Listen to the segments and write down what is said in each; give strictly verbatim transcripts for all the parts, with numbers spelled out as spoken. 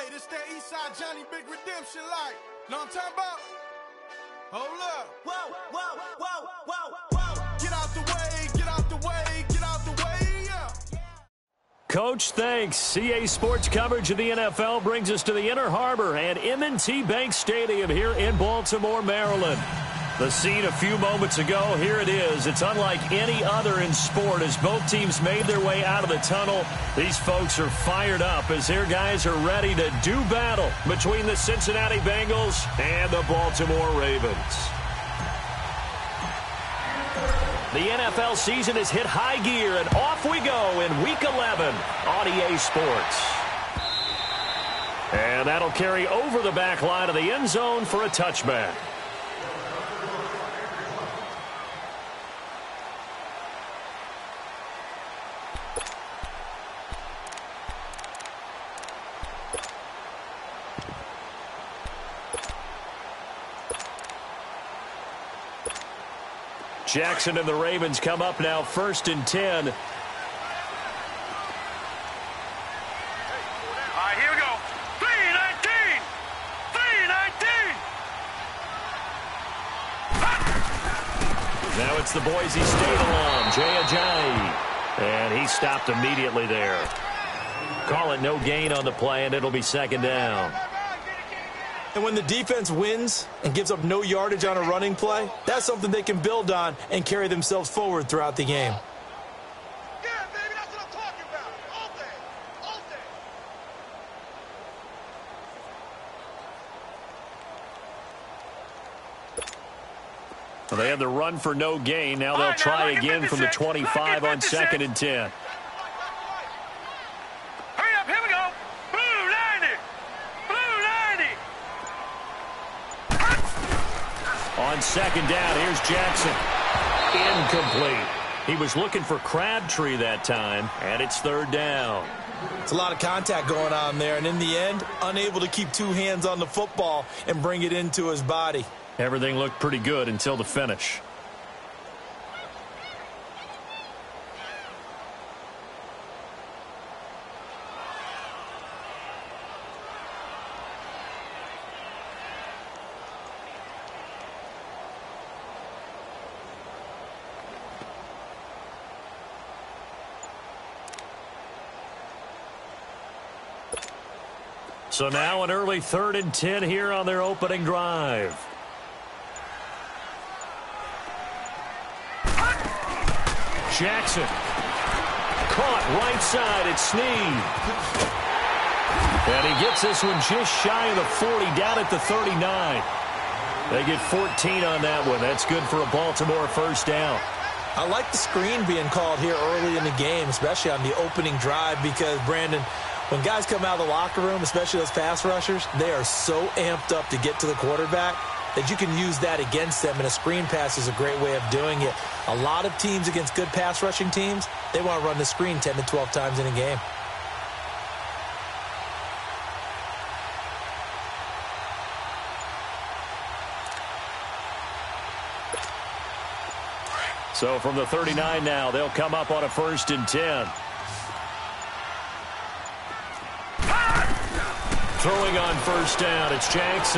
Hey, this that Eastside Johnny Big Redemption like. Know what I'm talking about? Hold up. Whoa, whoa, whoa, whoa, whoa. Get out the way, get out the way, get out the way, yeah. Coach, thanks. C A Sports coverage of the N F L brings us to the Inner Harbor and M and T Bank Stadium here in Baltimore, Maryland. The scene a few moments ago, here it is. It's unlike any other in sport as both teams made their way out of the tunnel. These folks are fired up as their guys are ready to do battle between the Cincinnati Bengals and the Baltimore Ravens. The N F L season has hit high gear, and off we go in Week eleven on E A Sports. And that'll carry over the back line of the end zone for a touchback. Jackson and the Ravens come up now first and ten. All right, here we go. three nineteen! three nineteen! Now it's the Boise State alum, Jay Ajayi. And he stopped immediately there. Call it no gain on the play, and it'll be second down. And when the defense wins and gives up no yardage on a running play, that's something they can build on and carry themselves forward throughout the game. Yeah, baby, that's what I'm talking about. All day. All day. Well, they had the run for no gain. Now they'll try again from the twenty-five on second and ten. Hurry up, here we go. Blue ninety. Blue ninety. On second down, here's Jackson. Incomplete. He was looking for Crabtree that time, and it's third down. It's a lot of contact going on there, and in the end, unable to keep two hands on the football and bring it into his body. Everything looked pretty good until the finish. So now an early third and ten here on their opening drive. Jackson. Caught right side at Snead. And he gets this one just shy of the forty, down at the thirty-nine. They get fourteen on that one. That's good for a Baltimore first down. I like the screen being called here early in the game, especially on the opening drive, because, Brandon, when guys come out of the locker room, especially those pass rushers, they are so amped up to get to the quarterback that you can use that against them, and a screen pass is a great way of doing it. A lot of teams against good pass rushing teams, they want to run the screen ten to twelve times in a game. So from the thirty-nine now, they'll come up on a first and ten. Throwing on first down, it's Jackson.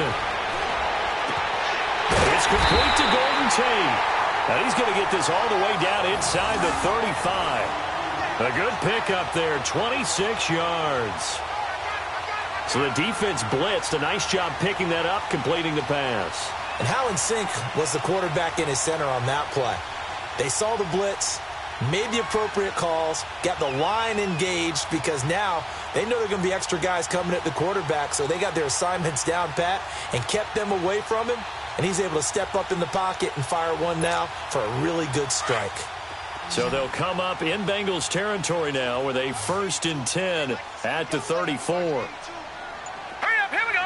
It's complete to Golden Tate. And he's going to get this all the way down inside the thirty-five. A good pickup there, twenty-six yards. So the defense blitzed. A nice job picking that up, completing the pass. And how in sync was the quarterback in his center on that play? They saw the blitz, made the appropriate calls, got the line engaged, because now they know there are going to be extra guys coming at the quarterback, so they got their assignments down pat and kept them away from him, and he's able to step up in the pocket and fire one now for a really good strike. So they'll come up in Bengals territory now with a first and ten at the thirty-four. Hurry up, here we go.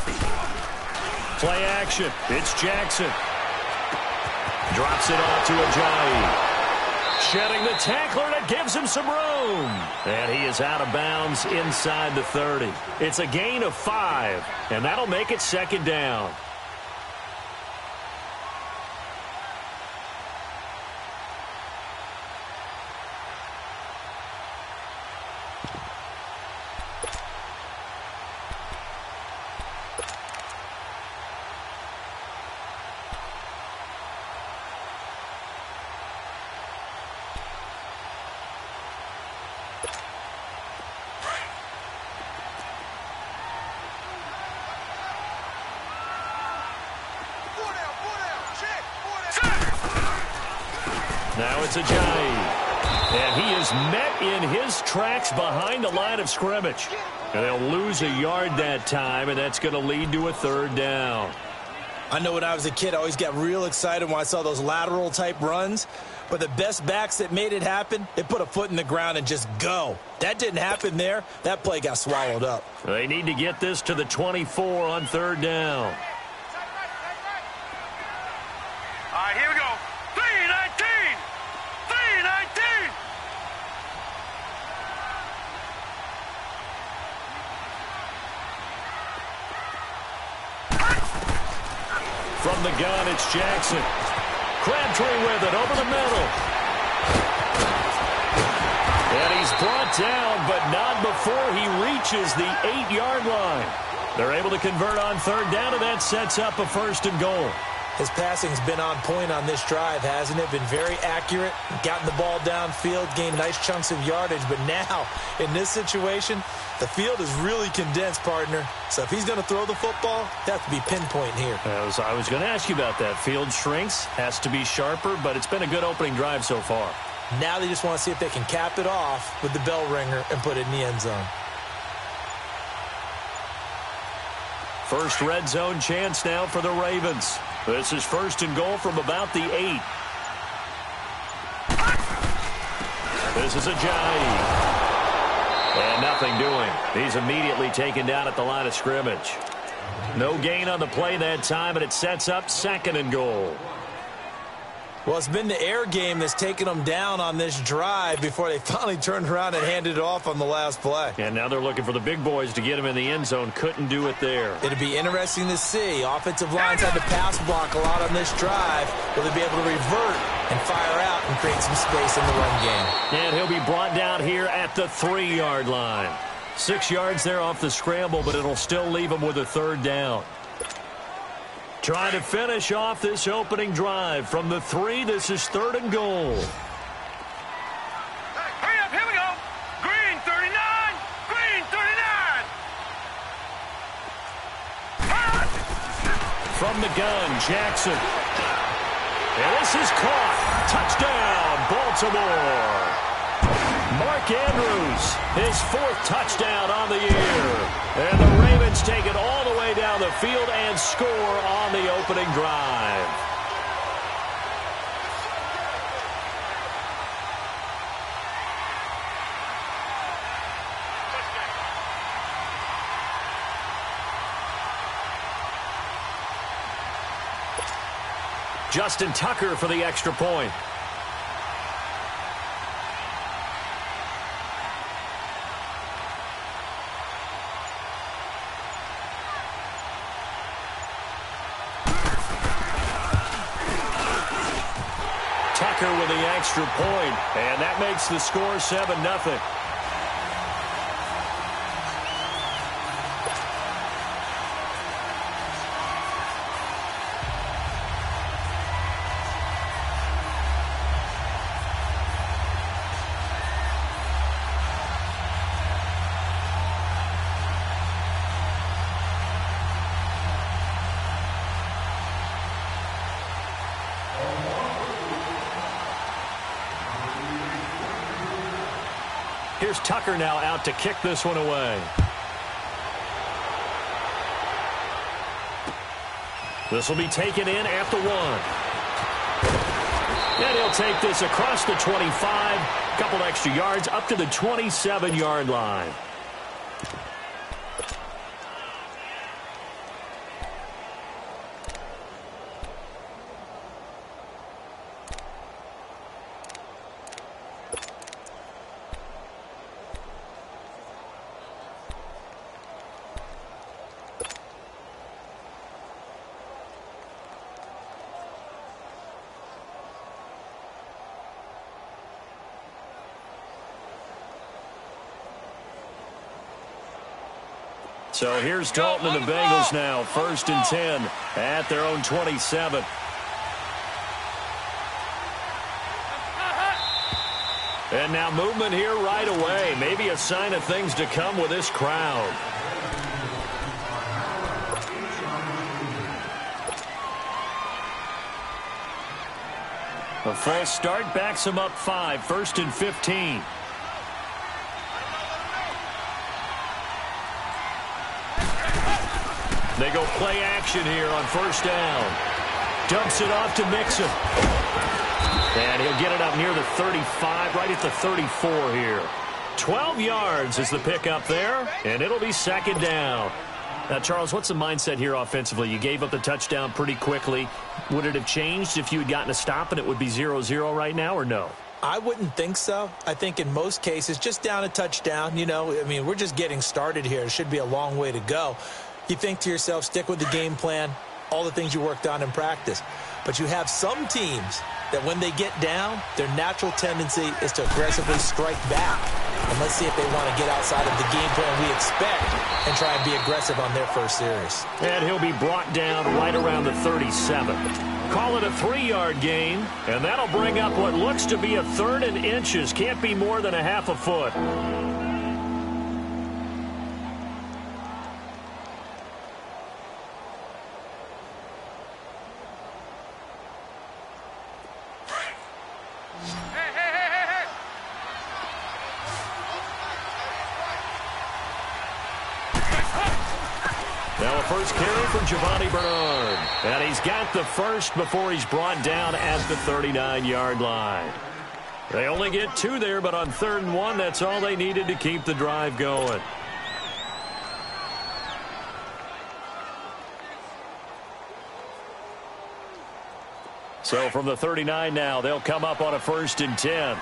Play action. It's Jackson. Drops it off to Ajayi. Shedding the tackler, and it gives him some room. And he is out of bounds inside the thirty. It's a gain of five, and that'll make it second down. Now it's Ajayi. And he is met in his tracks behind the line of scrimmage. And they'll lose a yard that time, and that's going to lead to a third down. I know when I was a kid, I always got real excited when I saw those lateral-type runs. But the best backs that made it happen, they put a foot in the ground and just go. That didn't happen there. That play got swallowed up. They need to get this to the twenty-four on third down. All right, here we go. three nineteen! three nineteen! From the gun, it's Jackson. Crabtree with it over the middle. And he's brought down, but not before he reaches the eight-yard line. They're able to convert on third down, and that sets up a first and goal. His passing's been on point on this drive, hasn't it? Been very accurate, gotten the ball downfield, gained nice chunks of yardage. But now, in this situation, the field is really condensed, partner. So if he's going to throw the football, it has to be pinpoint here. I was, I was going to ask you about that. Field shrinks, has to be sharper, but it's been a good opening drive so far. Now they just want to see if they can cap it off with the bell ringer and put it in the end zone. First red zone chance now for the Ravens. This is first and goal from about the eight. This is Ajayi. And nothing doing. He's immediately taken down at the line of scrimmage. No gain on the play that time, and it sets up second and goal. Well, it's been the air game that's taken them down on this drive before they finally turned around and handed it off on the last play. And now they're looking for the big boys to get him in the end zone. Couldn't do it there. It'd be interesting to see. Offensive lines had to pass block a lot on this drive. Will they be able to revert and fire out and create some space in the run game? And he'll be brought down here at the three-yard line. Six yards there off the scramble, but it'll still leave him with a third down. Trying to finish off this opening drive. From the three, this is third and goal. Hurry up, here we go. Green, thirty-nine. Green, thirty-nine. From the gun, Jackson. And this is caught. Touchdown, Baltimore. Mark Andrews, his fourth touchdown on the year. And the Ravens take it all the way down the field and score on the opening drive. Justin Tucker for the extra point. Tucker with the extra point, and that makes the score seven nothing. Here's Tucker now out to kick this one away. This will be taken in at the one. And he'll take this across the twenty-five. A couple extra yards up to the twenty-seven-yard line. So here's Dalton and the Bengals now, first and ten at their own twenty-seven. And now movement here right away. Maybe a sign of things to come with this crowd. A false start backs him up five, first and fifteen. They go play action here on first down. Dumps it off to Mixon. And he'll get it up near the thirty-five, right at the thirty-four here. twelve yards is the pickup there, and it'll be second down. Now, Charles, what's the mindset here offensively? You gave up the touchdown pretty quickly. Would it have changed if you had gotten a stop and it would be zero zero right now, or no? I wouldn't think so. I think in most cases, just down a touchdown, you know, I mean, we're just getting started here. It should be a long way to go. You think to yourself, stick with the game plan, all the things you worked on in practice. But you have some teams that when they get down, their natural tendency is to aggressively strike back. And let's see if they want to get outside of the game plan we expect and try and be aggressive on their first series. And he'll be brought down right around the thirty-seven. Call it a three-yard gain, and that'll bring up what looks to be a third and inches. Can't be more than a half a foot. Now a first carry for Giovanni Bernard. And he's got the first before he's brought down at the thirty-nine-yard line. They only get two there, but on third and one, that's all they needed to keep the drive going. So from the thirty-nine now, they'll come up on a first and ten.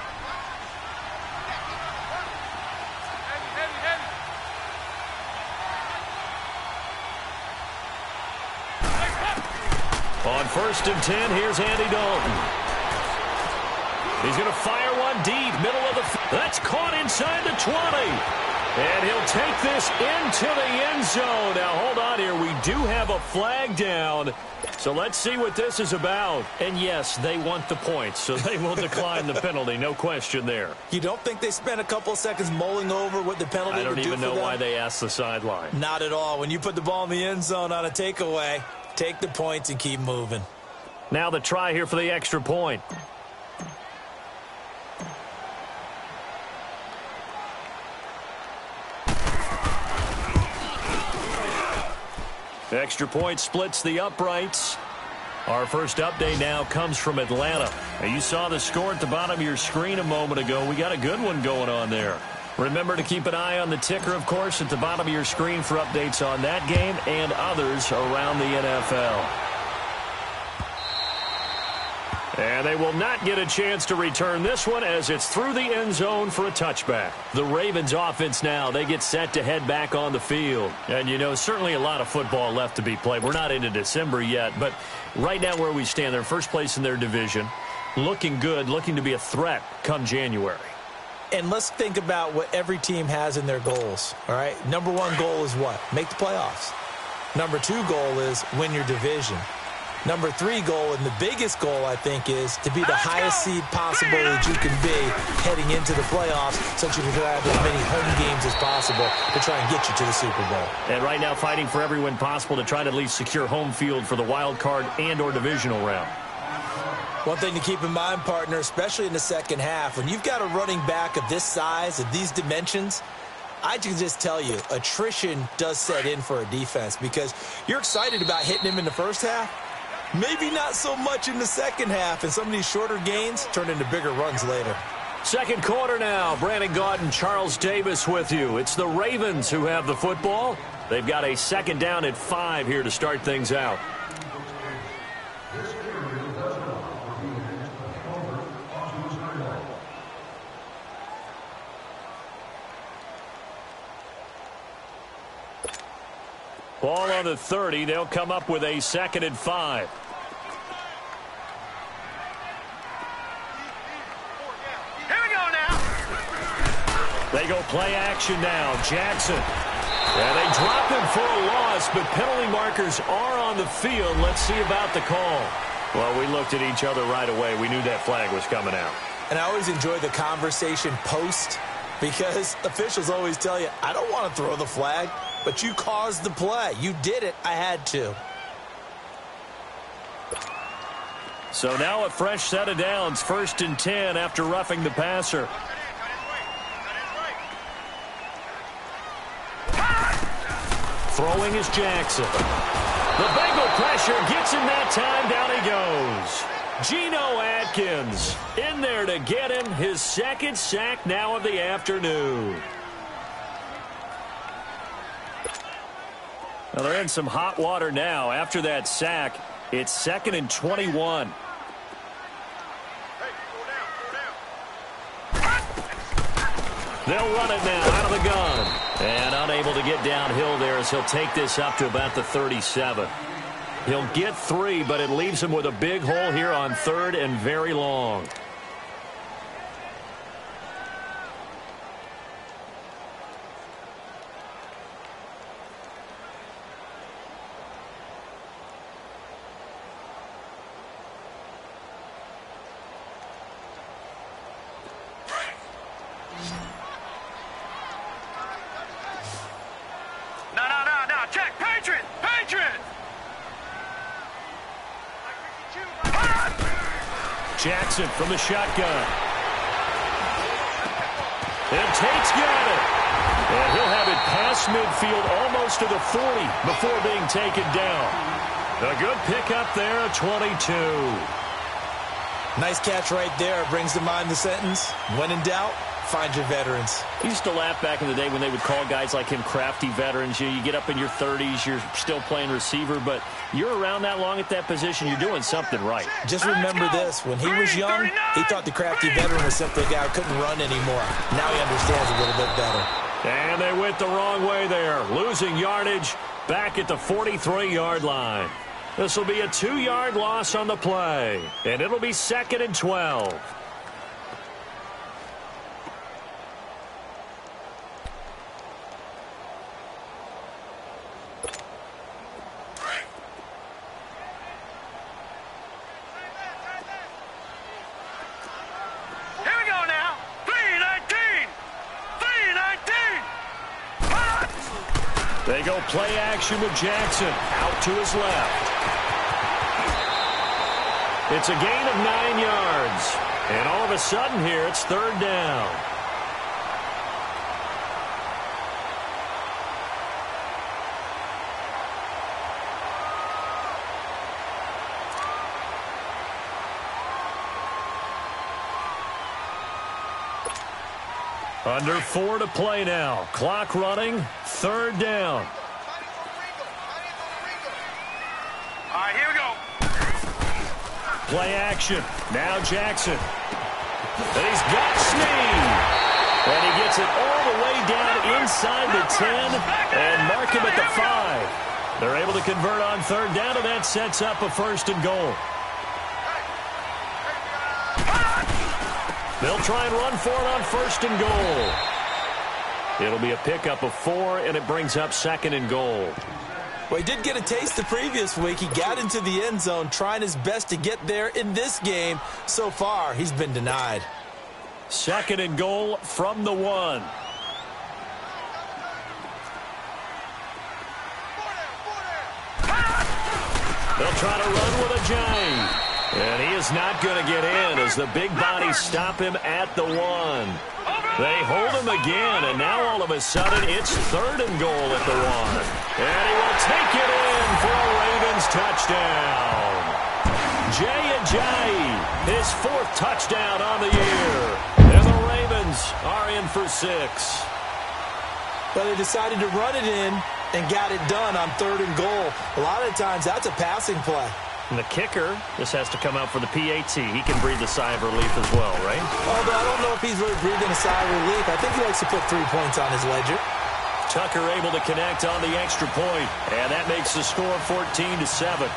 On first and ten, here's Andy Dalton. He's going to fire one deep, middle of the field. That's caught inside the twenty. And he'll take this into the end zone. Now, hold on here. We do have a flag down. So let's see what this is about. And, yes, they want the points, so they will decline the penalty. No question there. You don't think they spent a couple of seconds mulling over what the penalty would do for them? I don't even know why they asked the sideline. Not at all. When you put the ball in the end zone on a takeaway, take the points and keep moving. Now the try here for the extra point. Extra point splits the uprights. Our first update now comes from Atlanta. Now you saw the score at the bottom of your screen a moment ago. We got a good one going on there. Remember to keep an eye on the ticker, of course, at the bottom of your screen for updates on that game and others around the N F L. And they will not get a chance to return this one as it's through the end zone for a touchback. The Ravens offense now, they get set to head back on the field. And, you know, certainly a lot of football left to be played. We're not into December yet, but right now where we stand, they're first place in their division, looking good, looking to be a threat come January. And let's think about what every team has in their goals, all right? Number one goal is what? Make the playoffs. Number two goal is win your division. Number three goal, and the biggest goal, I think, is to be the Let's highest go. seed possible that you can be heading into the playoffs so that you can have as many home games as possible to try and get you to the Super Bowl. And right now fighting for every win possible to try to at least secure home field for the wild card and or divisional round. One thing to keep in mind, partner, especially in the second half, when you've got a running back of this size, of these dimensions, I can just tell you, attrition does set in for a defense because you're excited about hitting him in the first half. Maybe not so much in the second half, and some of these shorter gains turn into bigger runs later. Second quarter now. Brandon Gaudin and Charles Davis with you. It's the Ravens who have the football. They've got a second down at five here to start things out. Ball on the thirty. They'll come up with a second and five. Here we go now. They go play action now. Jackson. And they drop him for a loss, but penalty markers are on the field. Let's see about the call. Well, we looked at each other right away. We knew that flag was coming out. And I always enjoy the conversation post because officials always tell you, I don't want to throw the flag. But you caused the play. You did it. I had to. So now a fresh set of downs, first and ten after roughing the passer. Throwing is Jackson. The Bengal pressure gets him that time. Down he goes. Geno Atkins in there to get him his second sack now of the afternoon. Well, they're in some hot water now. After that sack, it's second and twenty-one. They'll run it now out of the gun. And unable to get downhill there as he'll take this up to about the thirty-seven. He'll get three, but it leaves him with a big hole here on third and very long. Jackson from the shotgun. And Tate's got it. And he'll have it past midfield almost to the forty before being taken down. A good pickup there at twenty-two. Nice catch right there. Brings to mind the sentence, when in doubt, find your veterans. I used to laugh back in the day when they would call guys like him crafty veterans. You, you get up in your thirties, you're still playing receiver, but you're around that long at that position, you're doing something right. Just remember this, when he was young, he thought the crafty veteran was simply a guy who couldn't run anymore. Now he understands a little bit better. And they went the wrong way there, losing yardage back at the forty-three-yard line. This will be a two-yard loss on the play, and it'll be second and twelve. They go play action with Jackson out to his left. It's a gain of nine yards. And all of a sudden here, it's third down. Under four to play now. Clock running. Third down. All right, here we go. Play action. Now Jackson. And he's got Snead. And he gets it all the way down inside the ten and mark him at the five. They're able to convert on third down, and that sets up a first and goal. They'll try and run for it on first and goal. It'll be a pickup of four, and it brings up second and goal. Well, he did get a taste the previous week. He got into the end zone trying his best to get there in this game. So far, he's been denied. Second and goal from the one. They'll try to run with a giant. And he is not going to get in as the big bodies stop him at the one. They hold him again, and now all of a sudden it's third and goal at the one. And he will take it in for a Ravens touchdown. Jay Ajayi, his fourth touchdown on the year. And the Ravens are in for six. Well, they decided to run it in and got it done on third and goal. A lot of times that's a passing play. And the kicker, this has to come out for the P A T. He can breathe a sigh of relief as well, right? Although I don't know if he's really breathing a sigh of relief. I think he likes to put three points on his ledger. Tucker able to connect on the extra point, and that makes the score fourteen to seven.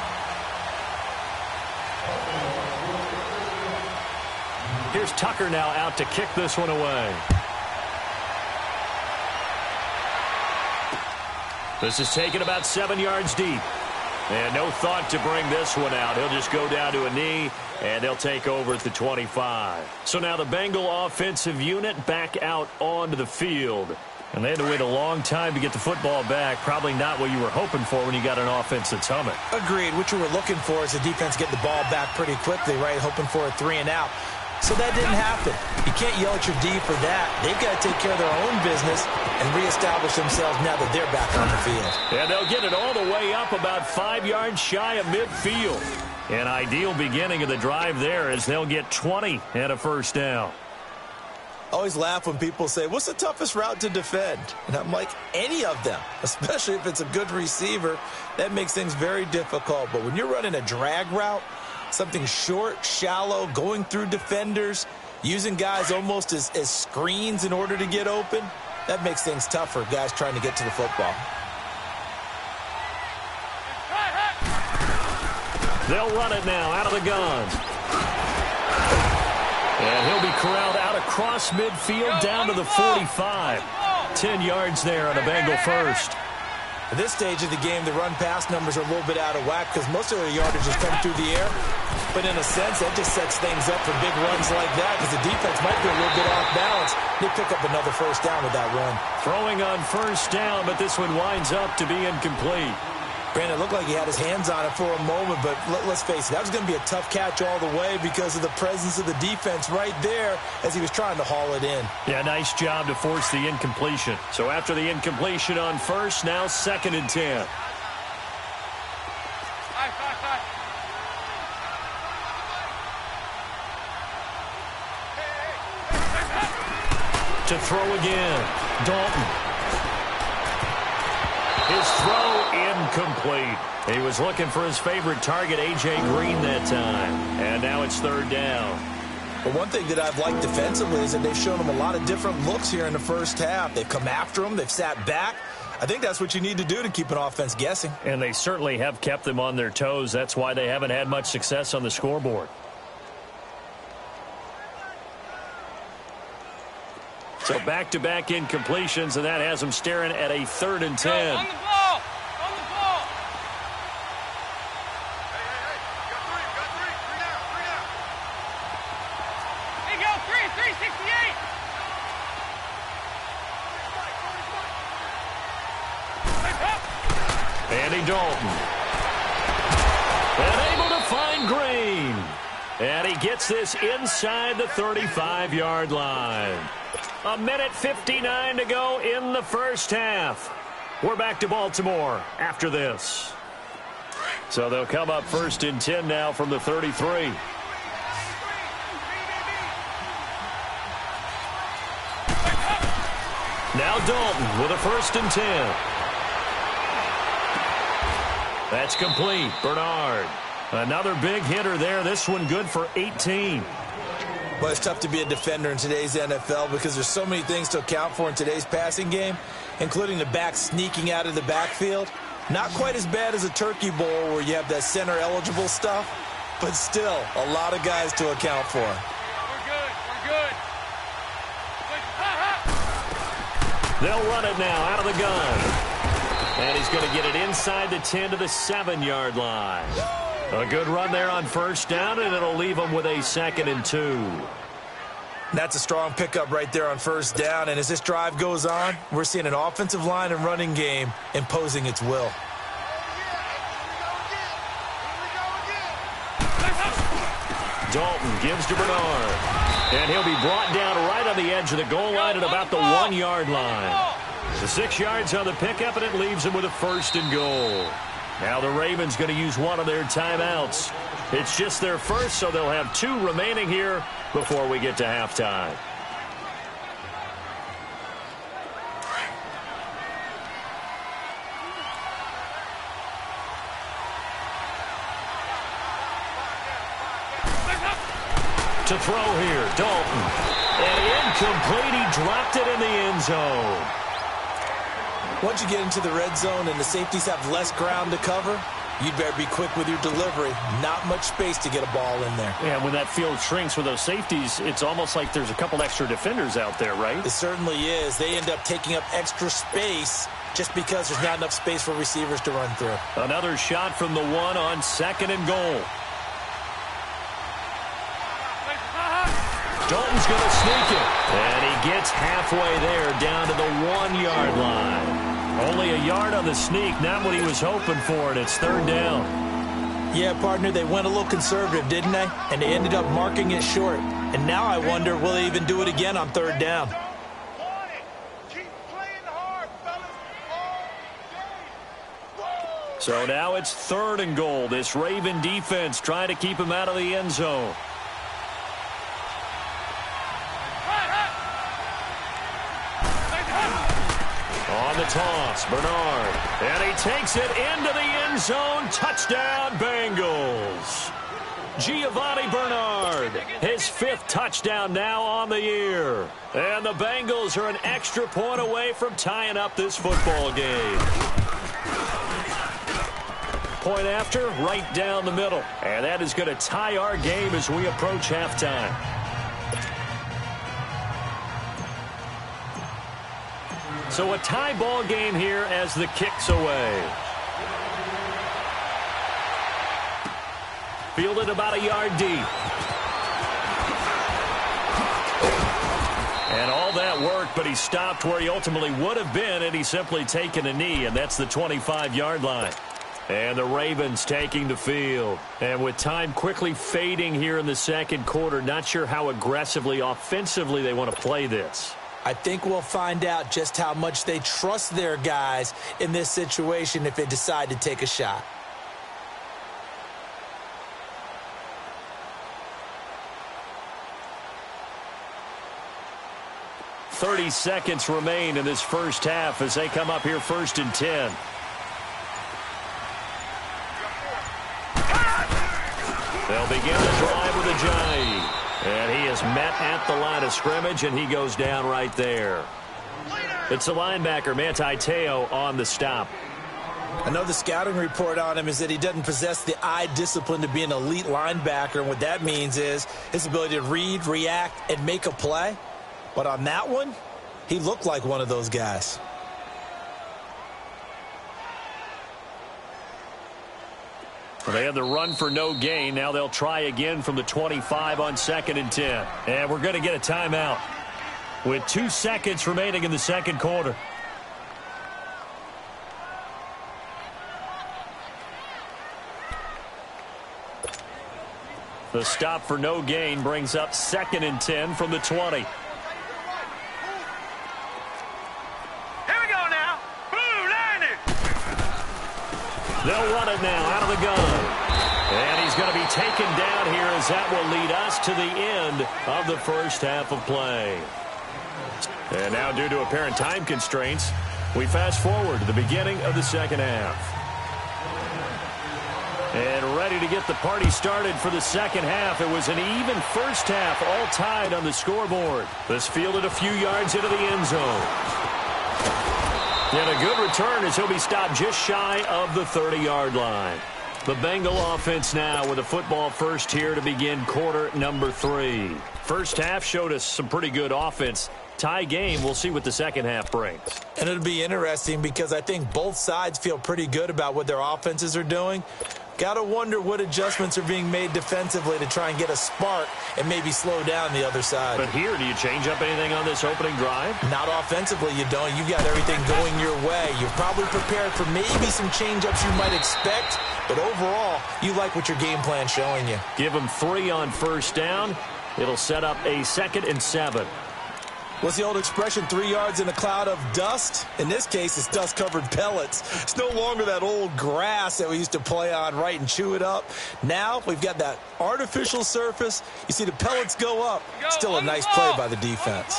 Here's Tucker now out to kick this one away. This is taken about seven yards deep. And no thought to bring this one out. He'll just go down to a knee, and they'll take over at the twenty-five. So now the Bengal offensive unit back out onto the field. And they had to wait a long time to get the football back. Probably not what you were hoping for when you got an offense that's humming. Agreed. What you were looking for is the defense get the ball back pretty quickly, right? Hoping for a three and out. So that didn't happen. You can't yell at your D for that. They've got to take care of their own business and reestablish themselves now that they're back on the field. And they'll get it all the way up about five yards shy of midfield. An ideal beginning of the drive there as they'll get twenty and a first down. I always laugh when people say, what's the toughest route to defend? And I'm like, any of them, especially if it's a good receiver. That makes things very difficult. But when you're running a drag route, something short, shallow, going through defenders, using guys almost as, as screens in order to get open, that makes things tough for guys trying to get to the football. They'll run it now out of the gun. And he'll be corralled out across midfield down to the forty-five. Ten yards there on a Bengal first. At this stage of the game, the run-pass numbers are a little bit out of whack because most of their yardage has come through the air. But in a sense, that just sets things up for big runs like that because the defense might be a little bit off balance. They pick up another first down with that run. Throwing on first down, but this one winds up to be incomplete. Brandon, it looked like he had his hands on it for a moment, but let, let's face it, that was going to be a tough catch all the way because of the presence of the defense right there as he was trying to haul it in. Yeah, nice job to force the incompletion. So after the incompletion on first, now second and ten. Five, five, five. To throw again, Dalton. His throw incomplete. He was looking for his favorite target, A J Green, that time. And now it's third down. But one thing that I've liked defensively is that they've shown him a lot of different looks here in the first half. They've come after him. They've sat back. I think that's what you need to do to keep an offense guessing. And they certainly have kept them on their toes. That's why they haven't had much success on the scoreboard. So back-to-back incompletions, and that has them staring at a third and ten. On the ball! On the ball! Hey, hey, hey! Got three, got three! Three down, three down! Hey, go! Three, three, sixty-eight! Andy Dalton. And able to find Green. And he gets this inside the thirty-five-yard line. A minute fifty-nine to go in the first half. We're back to Baltimore after this. So they'll come up first and ten now from the thirty-three. Now Dalton with a first and ten. That's complete. Bernard. Another big hitter there. This one good for eighteen. Well, it's tough to be a defender in today's N F L because there's so many things to account for in today's passing game, including the back sneaking out of the backfield. Not quite as bad as a turkey bowl where you have that center-eligible stuff, but still a lot of guys to account for. We're good, we're good. They'll run it now out of the gun. And he's going to get it inside the ten to the seven-yard line. A good run there on first down, and it'll leave them with a second and two. That's a strong pickup right there on first down, and as this drive goes on, we're seeing an offensive line and running game imposing its will. Dalton gives to Bernard, and he'll be brought down right on the edge of the goal line at about the one-yard line. The six yards on the pickup, and it leaves him with a first and goal. Now the Ravens going to use one of their timeouts. It's just their first, so they'll have two remaining here before we get to halftime. To throw here, Dalton. And incomplete, he dropped it in the end zone. Once you get into the red zone and the safeties have less ground to cover, you'd better be quick with your delivery. Not much space to get a ball in there. Yeah, when that field shrinks with those safeties, it's almost like there's a couple extra defenders out there, right? It certainly is. They end up taking up extra space just because there's not enough space for receivers to run through. Another shot from the one on second and goal. Dalton's going to sneak it. And he gets halfway there down to the one-yard line. Only a yard on the sneak, not what he was hoping for, and it's third down. Yeah, partner, they went a little conservative, didn't they? And they ended up marking it short. And now I wonder, will they even do it again on third down? So now it's third and goal. This Raven defense trying to keep him out of the end zone. On the toss, Bernard. And he takes it into the end zone. Touchdown, Bengals. Giovanni Bernard, his fifth touchdown now on the year. And the Bengals are an extra point away from tying up this football game. Point after, right down the middle. And that is going to tie our game as we approach halftime. So a tie ball game here as the kick's away. Fielded about a yard deep. And all that worked, but he stopped where he ultimately would have been had he simply taken a knee, and that's the twenty-five-yard line. And the Ravens taking the field. And with time quickly fading here in the second quarter, not sure how aggressively, offensively they want to play this. I think we'll find out just how much they trust their guys in this situation if they decide to take a shot. thirty seconds remain in this first half as they come up here first and ten. They'll begin the drive with a jive. And he is met at the line of scrimmage, and he goes down right there. It's a linebacker, Manti Te'o, on the stop. I know the scouting report on him is that he doesn't possess the eye discipline to be an elite linebacker. And what that means is his ability to read, react, and make a play. But on that one, he looked like one of those guys. They had the run for no gain. Now they'll try again from the twenty-five on second and ten. And we're going to get a timeout with two seconds remaining in the second quarter. The stop for no gain brings up second and ten from the twenty. They'll run it now out of the gun. And he's going to be taken down here as that will lead us to the end of the first half of play. And now, due to apparent time constraints, we fast forward to the beginning of the second half. And ready to get the party started for the second half. It was an even first half, all tied on the scoreboard. This fielded a few yards into the end zone. And a good return as he'll be stopped just shy of the thirty-yard line. The Bengal offense now with a football first here to begin quarter number three. First half showed us some pretty good offense. Tie game, we'll see what the second half brings. And it'll be interesting because I think both sides feel pretty good about what their offenses are doing. Got to wonder what adjustments are being made defensively to try and get a spark and maybe slow down the other side. But here, do you change up anything on this opening drive? Not offensively, you don't. You've got everything going your way. You're probably prepared for maybe some change-ups you might expect, but overall, you like what your game plan's showing you. Give them three on first down. It'll set up a second and seven. What's the old expression, three yards in a cloud of dust? In this case, it's dust-covered pellets. It's no longer that old grass that we used to play on, right, and chew it up. Now we've got that artificial surface. You see the pellets go up. Still a nice play by the defense.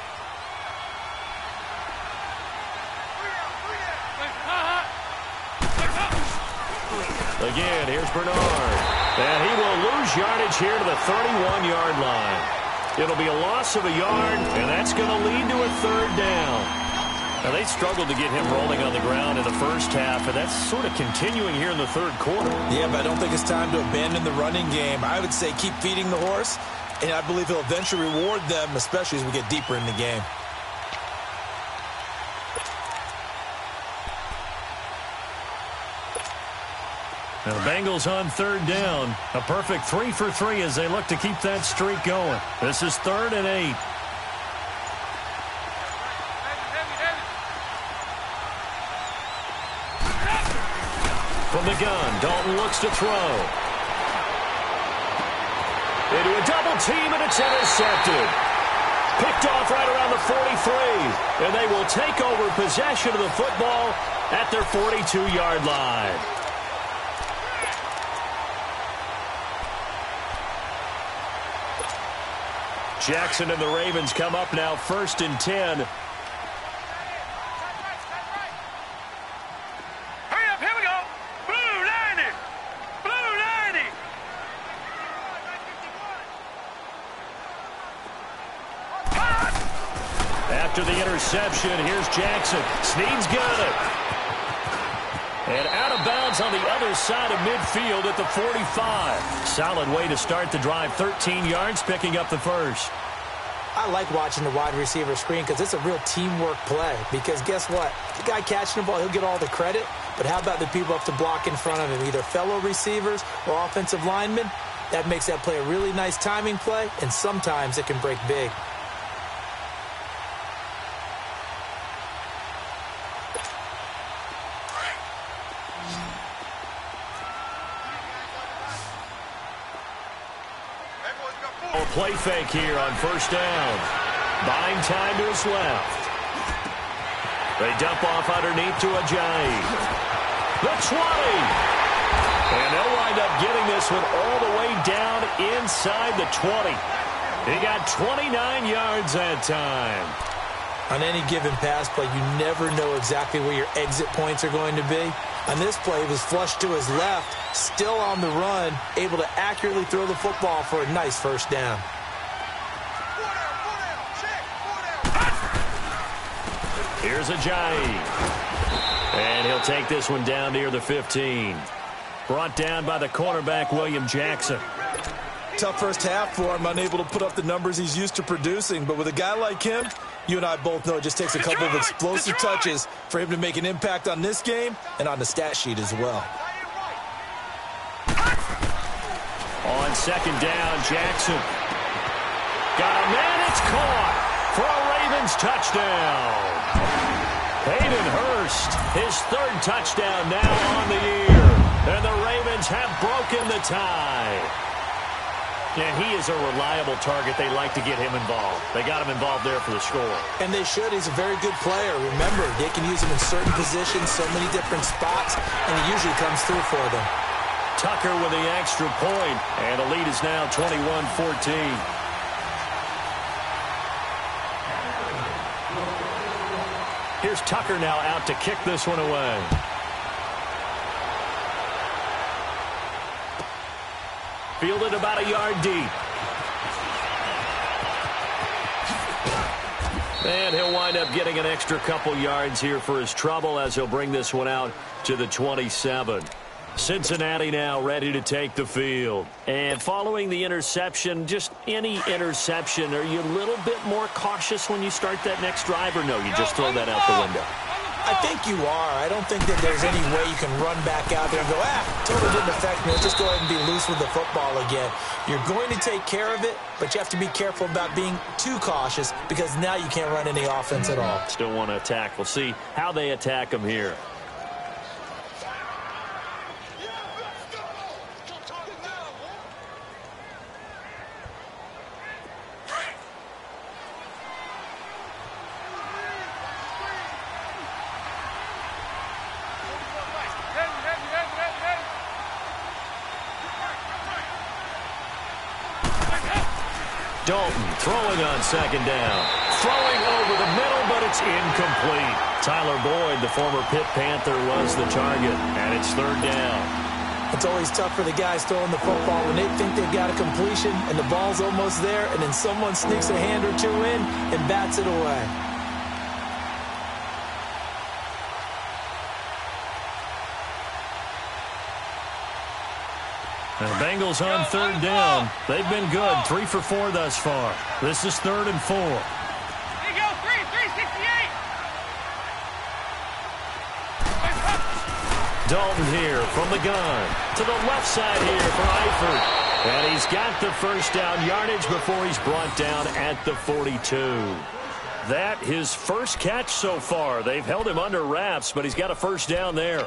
Again, here's Bernard. And he will lose yardage here to the thirty-one-yard line. It'll be a loss of a yard, and that's going to lead to a third down. Now, they struggled to get him rolling on the ground in the first half, and that's sort of continuing here in the third quarter. Yeah, but I don't think it's time to abandon the running game. I would say keep feeding the horse, and I believe he'll eventually reward them, especially as we get deeper in the game. The Bengals on third down. A perfect three for three as they look to keep that streak going. This is third and eight. From the gun, Dalton looks to throw. Into a double team, and it's intercepted. Picked off right around the forty-three. And they will take over possession of the football at their forty-two-yard line. Jackson and the Ravens come up now first and ten. Hurry up, here we go. Blue ninety. Blue ninety. After the interception, here's Jackson. Snead's got it. And out of bounds on the other side of midfield at the forty-five. Solid way to start the drive. thirteen yards, picking up the first. I like watching the wide receiver screen because it's a real teamwork play. Because guess what? The guy catching the ball, he'll get all the credit. But how about the people up to block in front of him, either fellow receivers or offensive linemen? That makes that play a really nice timing play, and sometimes it can break big. Play fake here on first down. Buying time to his left. They dump off underneath to Ajayi. The twenty. And they'll wind up getting this one all the way down inside the twenty. He got twenty-nine yards that time. On any given pass play, you never know exactly where your exit points are going to be. On this play, he was flushed to his left, still on the run, able to accurately throw the football for a nice first down. Here's Ajayi. And he'll take this one down near the fifteen. Brought down by the cornerback, William Jackson. Tough first half for him, unable to put up the numbers he's used to producing. But with a guy like him, you and I both know it just takes a couple of explosive touches for him to make an impact on this game and on the stat sheet as well. On second down, Jackson. Got a man, it's caught for a Ravens touchdown. Hayden Hurst, his third touchdown now on the year. And the Ravens have broken the tie. And he is a reliable target. They like to get him involved. They got him involved there for the score. And they should. He's a very good player. Remember, they can use him in certain positions, so many different spots, and he usually comes through for them. Tucker with the extra point, and the lead is now twenty-one fourteen. Here's Tucker now out to kick this one away. Fielded about a yard deep. And he'll wind up getting an extra couple yards here for his trouble as he'll bring this one out to the twenty-seven. Cincinnati now ready to take the field. And following the interception, just any interception, are you a little bit more cautious when you start that next drive, or no, you just throw that out the window? I think you are. I don't think that there's any way you can run back out there and go, ah, totally didn't affect me. Let's just go ahead and be loose with the football again. You're going to take care of it, but you have to be careful about being too cautious because now you can't run any offense at all. Still want to attack. We'll see how they attack them here. Dalton throwing on second down. Throwing over the middle, but it's incomplete. Tyler Boyd, the former Pitt Panther, was the target, and it's third down. It's always tough for the guys throwing the football when they think they've got a completion and the ball's almost there, and then someone sneaks a hand or two in and bats it away. The Bengals on third down. They've been good. Three for four thus far. This is third and four. Here you go, three, three sixty-eight. Dalton here from the gun. To the left side here for Eifert. And he's got the first down yardage before he's brought down at the forty-two. That his first catch so far. They've held him under wraps, but he's got a first down there.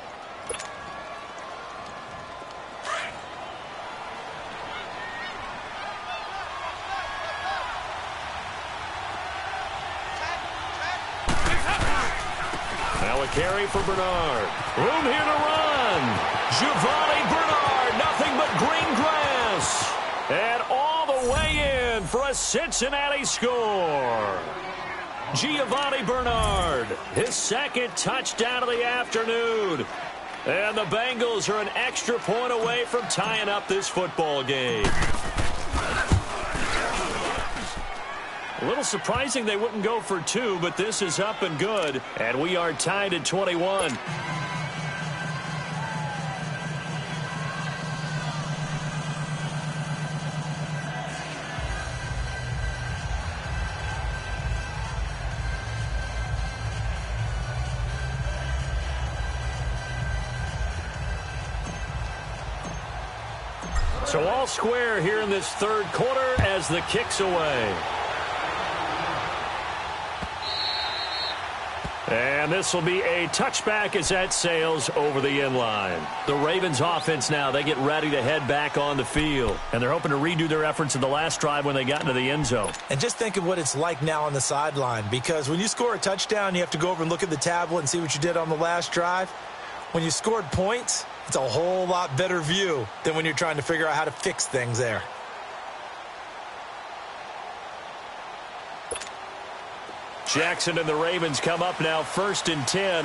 Now a carry for Bernard. Room here to run. Giovanni Bernard, nothing but green grass. And all the way in for a Cincinnati score. Giovanni Bernard, his second touchdown of the afternoon. And the Bengals are an extra point away from tying up this football game. A little surprising they wouldn't go for two, but this is up and good. And we are tied at twenty-one. So all square here in this third quarter as the kick's away. And this will be a touchback as that sails over the end line. The Ravens offense now, they get ready to head back on the field. And they're hoping to redo their efforts in the last drive when they got into the end zone. And just think of what it's like now on the sideline. Because when you score a touchdown, you have to go over and look at the tablet and see what you did on the last drive. When you scored points, it's a whole lot better view than when you're trying to figure out how to fix things there. Jackson and the Ravens come up now first and ten.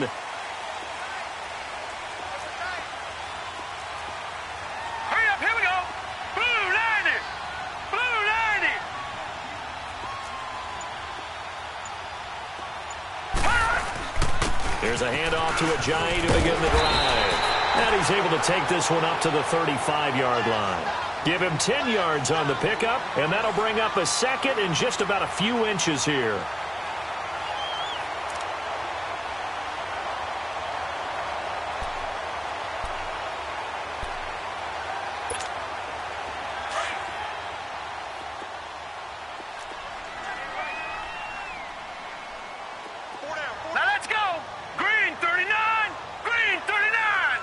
Hurry up, here we go. Blue ninety. Blue ninety. There's a handoff to Ajayi to begin the drive. And he's able to take this one up to the thirty-five yard line. Give him ten yards on the pickup, and that'll bring up a second in just about a few inches here. Now let's go. Green thirty-nine. Green thirty-nine.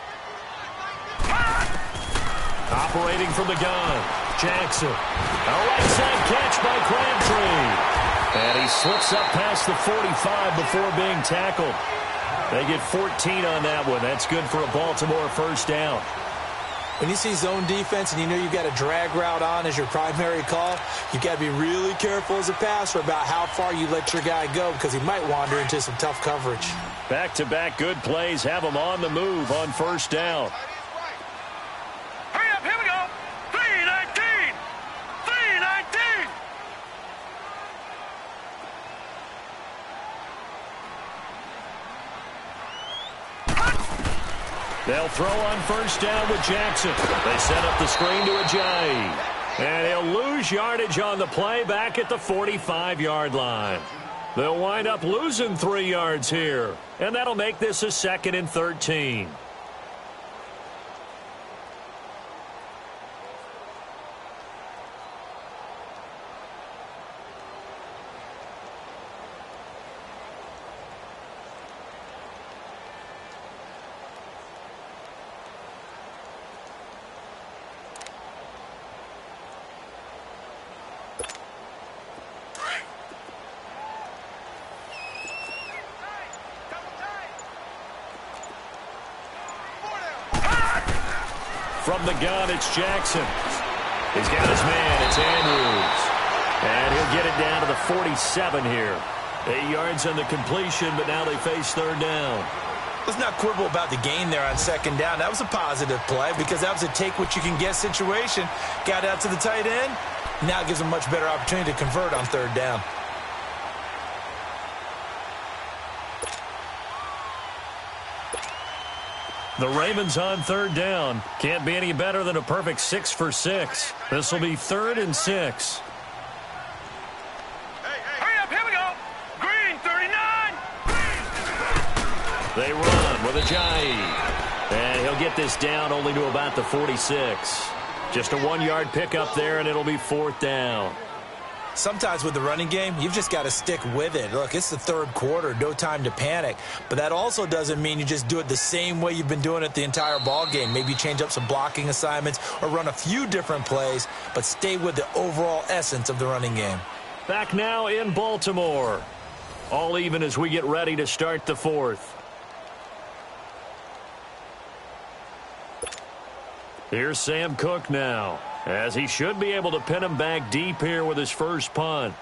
Operating from the gun, Jackson. A right side catch by Crabtree. And he slips up past the forty-five before being tackled. They get fourteen on that one. That's good for a Baltimore first down. When you see zone defense and you know you've got a drag route on as your primary call, you've got to be really careful as a passer about how far you let your guy go because he might wander into some tough coverage. Back-to-back good plays have him on the move on first down. Hurry up, here we go. three nineteen. three nineteen. They'll throw on first down with Jackson. They set up the screen to Ajayi. And he'll lose yardage on the play back at the forty-five yard line. They'll wind up losing three yards here. And that'll make this a second and thirteen. From the gun, it's Jackson. He's got his man. It's Andrews. And he'll get it down to the forty-seven here. Eight yards on the completion, but now they face third down. Let's not quibble about the gain there on second down. That was a positive play because that was a take-what-you-can-get situation. Got out to the tight end. Now it gives them a much better opportunity to convert on third down. The Ravens on third down. Can't be any better than a perfect six for six. This will be third and six. Hey, hey. Hurry up, here we go. Green thirty-nine. They run with with Ajayi. And he'll get this down only to about the forty-six. Just a one-yard pickup there, and it'll be fourth down. Sometimes with the running game, you've just got to stick with it. Look, it's the third quarter, no time to panic. But that also doesn't mean you just do it the same way you've been doing it the entire ball game. Maybe change up some blocking assignments or run a few different plays, but stay with the overall essence of the running game. Back now in Baltimore. All even as we get ready to start the fourth. Here's Sam Cook now, as he should be able to pin him back deep here with his first punt.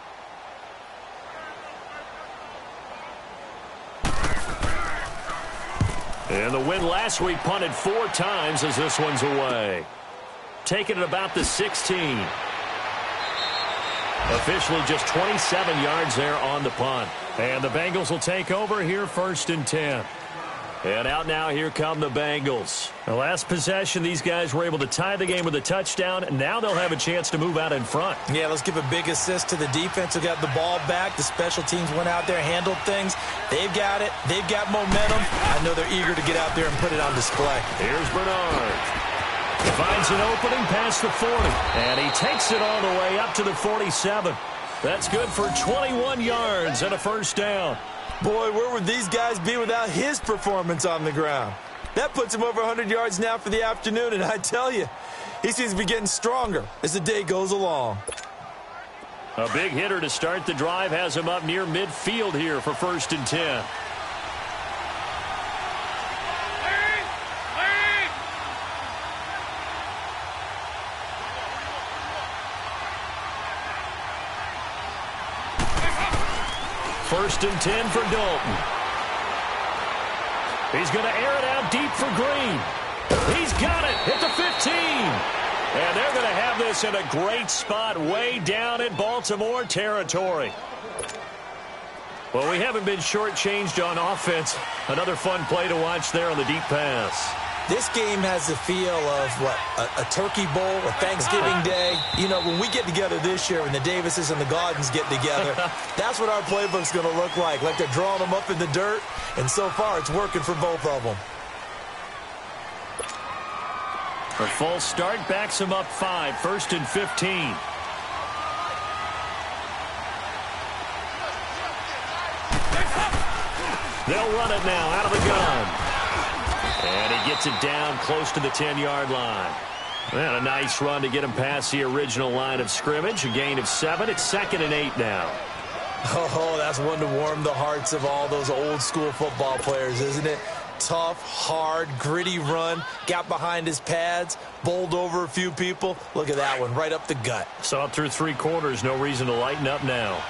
And the win last week punted four times as this one's away. Taking it about the sixteen. Officially just twenty-seven yards there on the punt. And the Bengals will take over here first and ten. And out now, here come the Bengals. The last possession, these guys were able to tie the game with a touchdown, and now they'll have a chance to move out in front. Yeah, let's give a big assist to the defense who got the ball back. The special teams went out there, handled things. They've got it. They've got momentum. I know they're eager to get out there and put it on display. Here's Bernard. Finds an opening past the forty, and he takes it all the way up to the forty-seven. That's good for twenty-one yards and a first down. Boy, where would these guys be without his performance on the ground? That puts him over one hundred yards now for the afternoon, and I tell you, he seems to be getting stronger as the day goes along. A big hitter to start the drive has him up near midfield here for first and ten. First and ten for Dalton. He's going to air it out deep for Green. He's got it at the fifteen. And they're going to have this in a great spot way down in Baltimore territory. Well, we haven't been shortchanged on offense. Another fun play to watch there on the deep pass. This game has the feel of, what, a, a turkey bowl, a Thanksgiving day. You know, when we get together this year, when the Davises and the Gaudens get together, that's what our playbook's going to look like. Like they're drawing them up in the dirt, and so far it's working for both of them. A false start backs him up five, first and fifteen. They'll run it now out of the gun. And he gets it down close to the ten-yard line. And a nice run to get him past the original line of scrimmage. A gain of seven. It's second and eight now. Oh, that's one to warm the hearts of all those old-school football players, isn't it? Tough, hard, gritty run. Got behind his pads, bowled over a few people. Look at that one, right up the gut. Saw it through three quarters. No reason to lighten up now.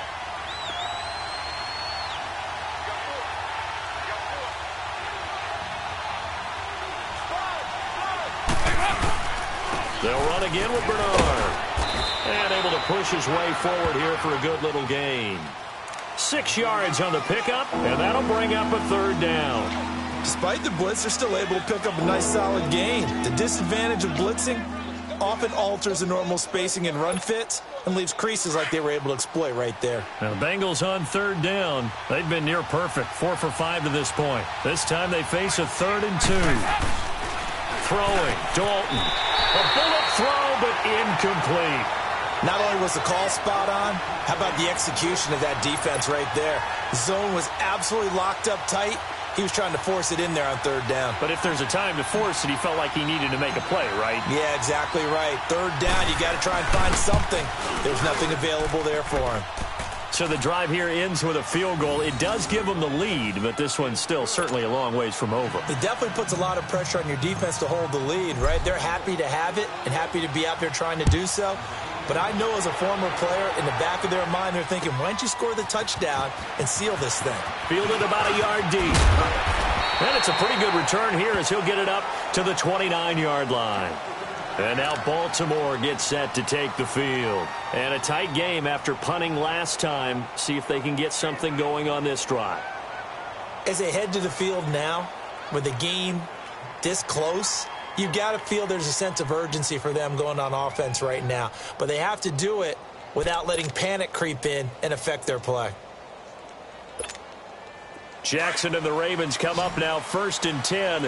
They'll run again with Bernard. And able to push his way forward here for a good little gain. Six yards on the pickup, and that'll bring up a third down. Despite the blitz, they're still able to pick up a nice solid gain. The disadvantage of blitzing often alters the normal spacing and run fits and leaves creases like they were able to exploit right there. Now the Bengals on third down. They've been near perfect, four for five to this point. This time they face a third and two. Throwing, Dalton. A bullet throw, but incomplete. Not only was the call spot on, how about the execution of that defense right there? The zone was absolutely locked up tight. He was trying to force it in there on third down. But if there's a time to force it, he felt like he needed to make a play, right? Yeah, exactly right. Third down, you got to try and find something. There's nothing available there for him. So the drive here ends with a field goal. It does give them the lead, but this one's still certainly a long ways from over. It definitely puts a lot of pressure on your defense to hold the lead, right? They're happy to have it and happy to be out there trying to do so. But I know as a former player, in the back of their mind, they're thinking, why don't you score the touchdown and seal this thing? Fielded about a yard deep. And it's a pretty good return here as he'll get it up to the twenty-nine-yard line. And now Baltimore gets set to take the field. And a tight game after punting last time. See if they can get something going on this drive. As they head to the field now, with the game this close, you've got to feel there's a sense of urgency for them going on offense right now. But they have to do it without letting panic creep in and affect their play. Jackson and the Ravens come up now first and ten.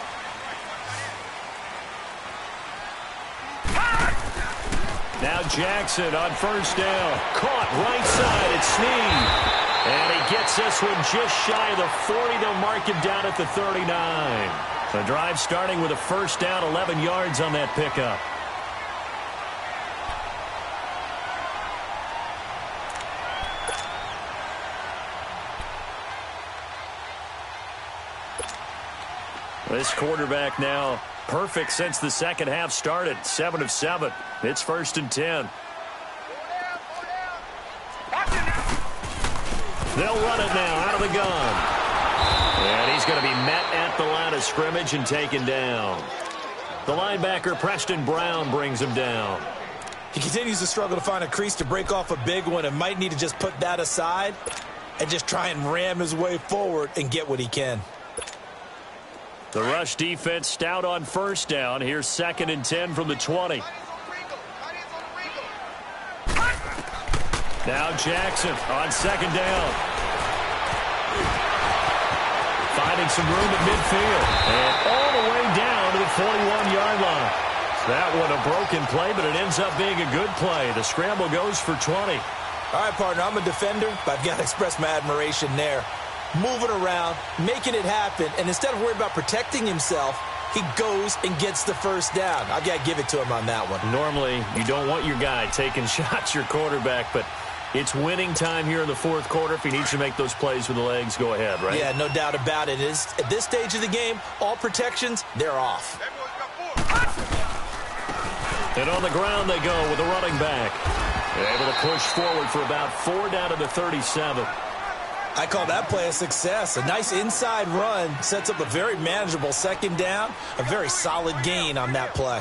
Now Jackson on first down. Caught right side. It's Snead. And he gets this one just shy of the forty. They'll mark him down at the thirty-nine. The drive starting with a first down, eleven yards on that pickup. This quarterback now perfect since the second half started. Seven of seven. It's first and ten. They'll run it now out of the gun. And he's going to be met at the line of scrimmage and taken down. The linebacker, Preston Brown, brings him down. He continues to struggle to find a crease to break off a big one and might need to just put that aside and just try and ram his way forward and get what he can. The rush defense stout on first down. Here's second and ten from the twenty. Now Jackson on second down. Finding some room at midfield. And all the way down to the forty-one-yard line. That one a broken play, but it ends up being a good play. The scramble goes for twenty. All right, partner, I'm a defender, but I've got to express my admiration there. Moving around, making it happen, and instead of worrying about protecting himself, he goes and gets the first down. I've got to give it to him on that one. Normally, you don't want your guy taking shots, your quarterback, but it's winning time here in the fourth quarter. If he needs to make those plays with the legs, go ahead, right? Yeah, no doubt about it. It is, at this stage of the game, all protections, they're off. And on the ground they go with the running back. Able to push forward for about four down to the thirty-seven. I call that play a success. A nice inside run sets up a very manageable second down. A very solid gain on that play.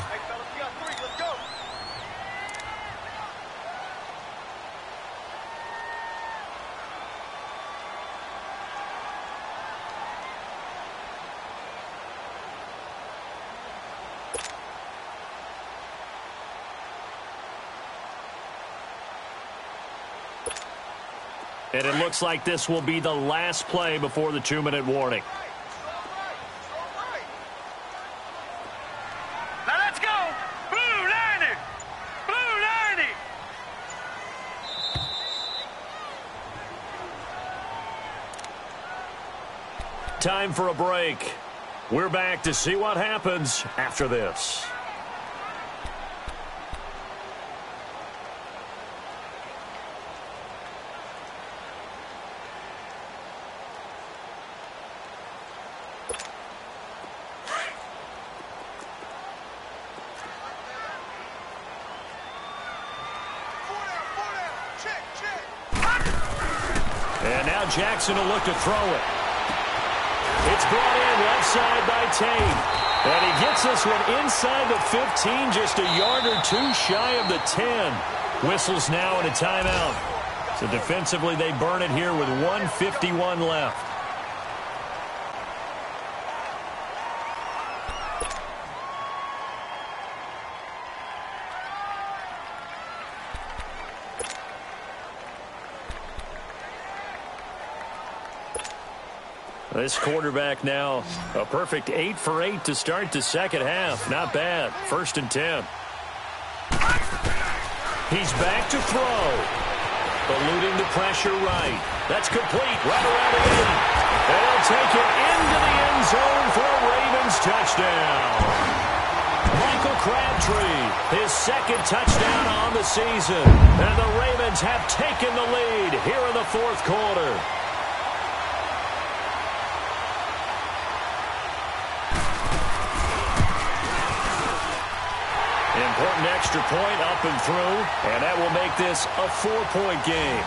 And it looks like this will be the last play before the two-minute warning. Now let's go! Blue ninety! Blue ninety! Time for a break. We're back to see what happens after this. Jackson will look to throw it. It's brought in left side by Tate. And he gets this one inside the fifteen, just a yard or two shy of the ten. Whistles now and a timeout. So defensively they burn it here with one fifty-one left. This quarterback now a perfect eight for eight to start the second half. Not bad. First and ten. He's back to throw. Eluding the pressure right. That's complete. Right around the end. And he'll take it into the end zone for a Ravens touchdown. Michael Crabtree, his second touchdown on the season. And the Ravens have taken the lead here in the fourth quarter. Important extra point up and through, and that will make this a four-point game.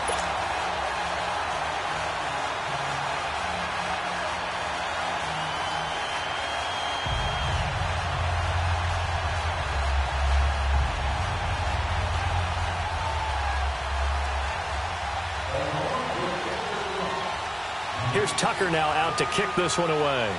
Here's Tucker now out to kick this one away.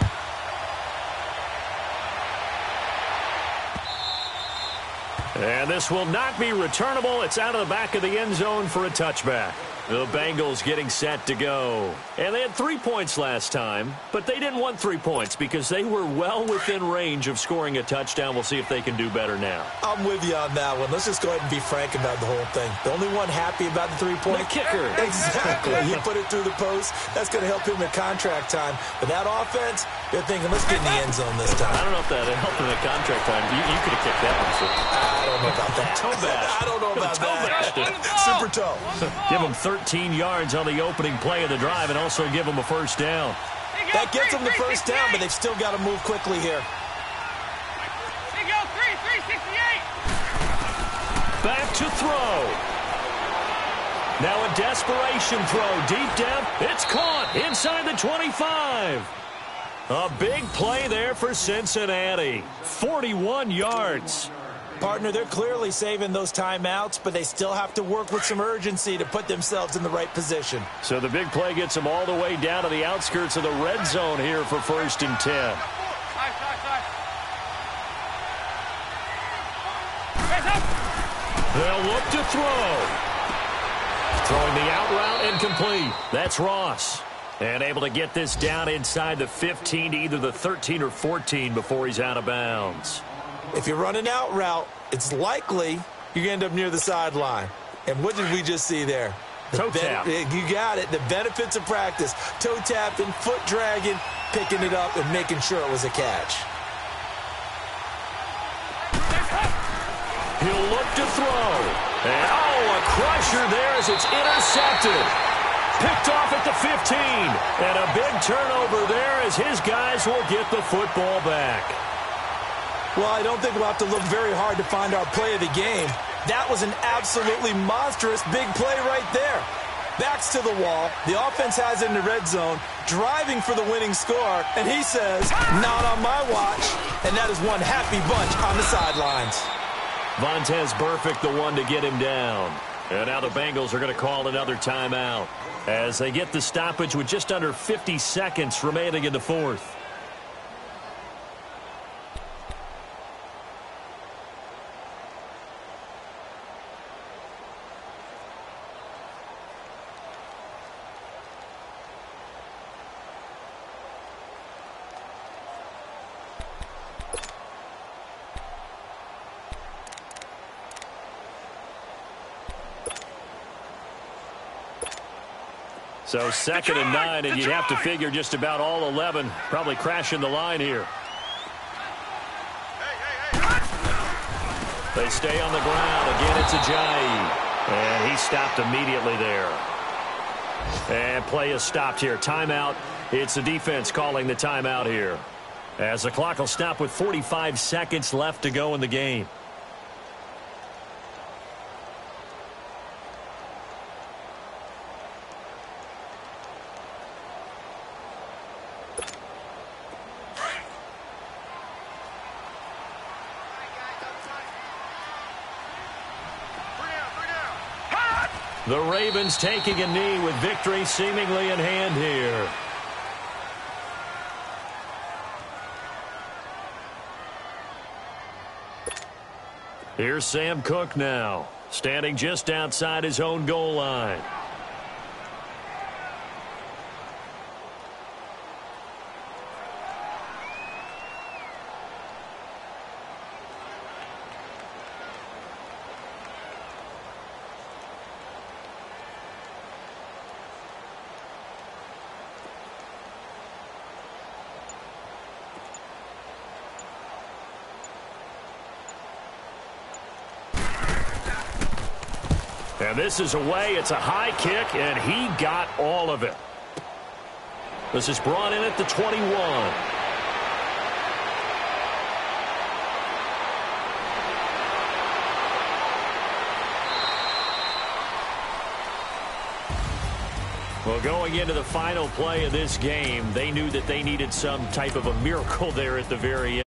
And this will not be returnable. It's out of the back of the end zone for a touchback. The Bengals getting set to go. And they had three points last time, but they didn't want three points because they were well within range of scoring a touchdown. We'll see if they can do better now. I'm with you on that one. Let's just go ahead and be frank about the whole thing. The only one happy about the three-point the kicker. Exactly. He put it through the post. That's going to help him in contract time. But that offense, they're thinking, let's get in the end zone this time. I don't know if that helped in the contract time. You, you could have kicked that one, sir. I don't know about that. Toe bash. I don't know about toe that. Bash. Super toe. Give them thirteen yards on the opening play of the drive and also give them a first down. That gets them the first down, but they've still got to move quickly here. They go three, three sixty-eight. Back to throw. Now a desperation throw. Deep down. It's caught inside the twenty-five. A big play there for Cincinnati. forty-one yards. Partner, they're clearly saving those timeouts, but they still have to work with some urgency to put themselves in the right position. So the big play gets them all the way down to the outskirts of the red zone here for first and ten. Sorry, sorry, sorry. They'll look to throw. Throwing the out route incomplete. That's Ross. And able to get this down inside the fifteen to either the thirteen or fourteen before he's out of bounds. If you're running out route, it's likely you're going to end up near the sideline. And what did we just see there? The toe tap. You got it. The benefits of practice. Toe tapping, foot dragging, picking it up, and making sure it was a catch. He'll look to throw. And, oh, a crusher there as it's intercepted. Picked off at the fifteen. And a big turnover there as his guys will get the football back. Well, I don't think we'll have to look very hard to find our play of the game. That was an absolutely monstrous big play right there. Backs to the wall. The offense has it in the red zone, driving for the winning score. And he says, not on my watch. And that is one happy bunch on the sidelines. Vontaze Burfict, the one to get him down. And now the Bengals are going to call another timeout as they get the stoppage with just under fifty seconds remaining in the fourth. So second and nine, and you'd have to figure just about all eleven probably crashing the line here. They stay on the ground. Again, it's Ajayi. And he stopped immediately there. And play is stopped here. Timeout. It's the defense calling the timeout here. As the clock will stop with forty-five seconds left to go in the game. The Ravens taking a knee with victory seemingly in hand here. Here's Sam Cook now, standing just outside his own goal line. And this is away. It's a high kick, and he got all of it. This is brought in at the twenty-one. Well, going into the final play of this game, they knew that they needed some type of a miracle there at the very end.